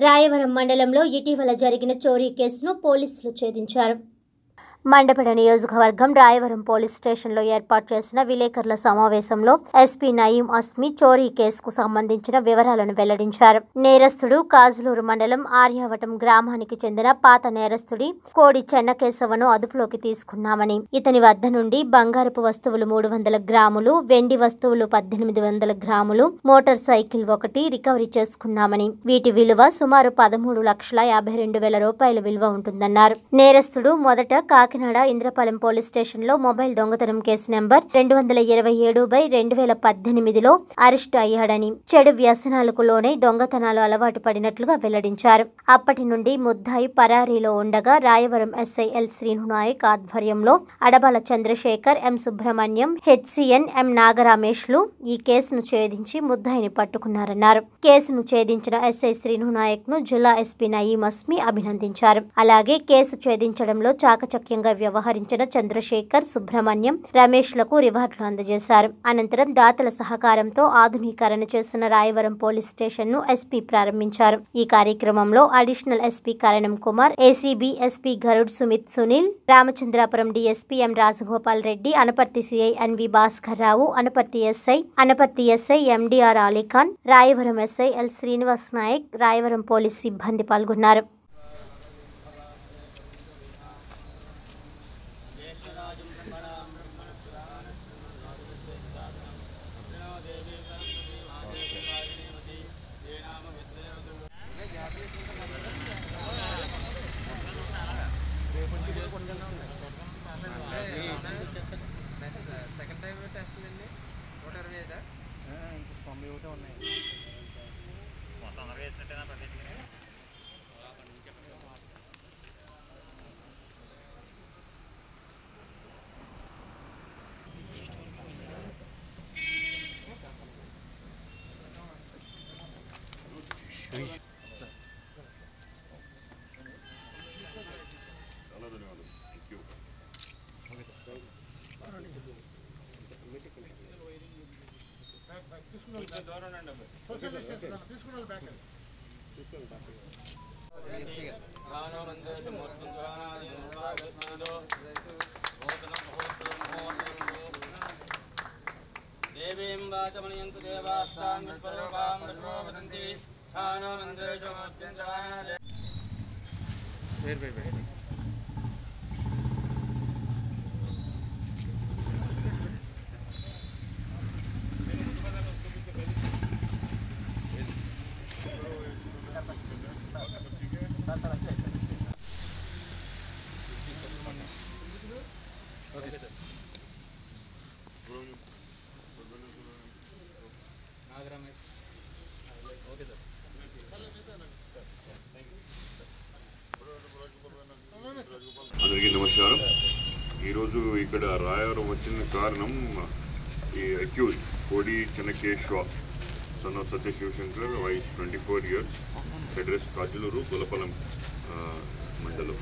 రాయవరం మండలంలో ఇటీవల జరిగిన చోరీ కేసును పోలీసులు ఛేదించారు. మండపేట నియోజకవర్గం రాయవరం పోలీస్ స్టేషన్లో ఏర్పాటు చేసిన విలేకరుల సమావేశంలో ఎస్పీ నయీం అస్మి చోరీ కేసుకు సంబంధించిన వివరాలను వెల్లడించారు. నేరస్తుడు కాజులూరు మండలం ఆర్యావటం గ్రామానికి చెందిన పాత నేరస్తుడి కోడి చెన్నకేశవను అదుపులోకి తీసుకున్నామని, ఇతని వద్ద నుండి బంగారపు వస్తువులు 300 గ్రాములు, వెండి వస్తువులు 1800 గ్రాములు, మోటార్ సైకిల్ 1 రికవరీ చేసుకున్నామని, వీటి విలువ సుమారు 13,52,000 రూపాయల విలువ ఉంటుందన్నారు. నేరస్తుడు మొదట కాకినాడ ఇంద్రపాలెం పోలీస్ స్టేషన్లో మొబైల్ దొంగతనం కేసు నెంబర్ 227/2018లో అరెస్టు అయ్యాడని, చెడు వ్యసనాలకు లోనై దొంగతనాలు అలవాటు పడినట్లుగా వెల్లడించారు. అప్పటి నుండి ముద్దాయి పరారీలో ఉండగా రాయవరం ఎస్ఐ ఎల్ శ్రీనునాయక్ ఆధ్వర్యంలో అడబాల చంద్రశేఖర్, ఎం సుబ్రహ్మణ్యం, హెచ్సిఎన్, ఎం నాగరామేష్లు ఈ కేసును ఛేదించి ముద్దాయిని పట్టుకున్నారన్నారు. కేసును ఛేదించిన ఎస్ఐ శ్రీనునాయక్ ను జిల్లా ఎస్పీ నయీం అస్మి అభినందించారు. అలాగే కేసు ఛేదించడంలో చాకచక్యంగా వ్యవహరించిన చంద్రశేఖర్, సుబ్రహ్మణ్యం, రమేష్లకు రివార్డులు అందజేశారు. అనంతరం దాతల సహకారంతో ఆధునీకరణ చేసిన రాయవరం పోలీస్ స్టేషన్ ను ఎస్పీ ప్రారంభించారు. ఈ కార్యక్రమంలో అడిషనల్ ఎస్పీ కరణం Kumar, ACB SP Garud Sumit Sunil, Ramachandrapuram DSP ఎం Rajagopal Reddy, Anaparthi CI N V Bhaskar Rao, Anaparthi SI MDR Ali Khan, Rayavaram SI L Srinivas Naik, Rayavaram police సిబ్బంది పాల్గొన్నారు. సెకండ్ టైం టెస్ట్ అండి 125 91 ఉన్నాయి. మొత్తం అందరూ వేసినట్టేనా ప్రతి దేవీం వాచమనియంతు దేవాస్తాం విశ్వరూపాం విశ్వో వదంతి ఆనో మందేషు ముత్యంజవాన అందరికీ నమస్కారం. ఈరోజు ఇక్కడ రాయవరం వచ్చిన కారణం ఈ accused Kodi Chennakesava son of Satya Sivasankar, వయస్ 24 years, అడ్రస్ కాజులూరు, గొల్లపల్లం మండలం.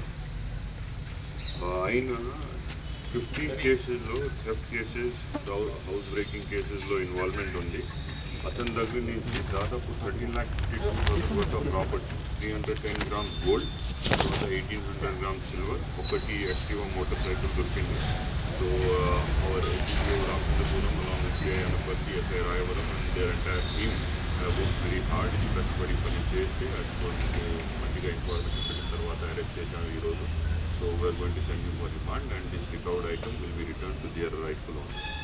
ఆయన 15 కేసెస్లో థెఫ్ట్ కేసెస్, హౌస్ బ్రేకింగ్ కేసెస్లో ఇన్వాల్వ్మెంట్ ఉంది. అతని దగ్గర నుంచి దాదాపు 13,52,000 worth of property, 310 grams gold, 1,800 grams silver, 1 Activa motorcycle దొరికింది. So our SP Ramachandrapuram along with CI Anaparthi, SI Rayavaram and their entire team have worked very hard. కష్టపడి పని చేస్తే అది మంచిగా ఇన్ఫర్మేషన్ పెట్టిన తర్వాత అరెస్ట్ చేశాను ఈరోజు. So we are going to send you for remand and this recovered item will be return to their rightful owner.